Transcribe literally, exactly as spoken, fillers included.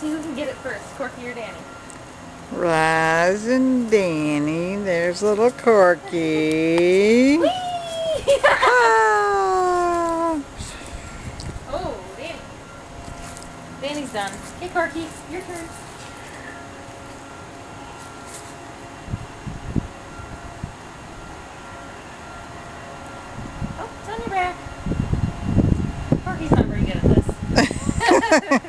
see who can get it first, Corky or Danny. Roz and Danny. There's little Corky. Ah. Oh, Danny. Danny's done. Okay, Corky, your turn. Oh, it's on your back. Corky's not very good at this.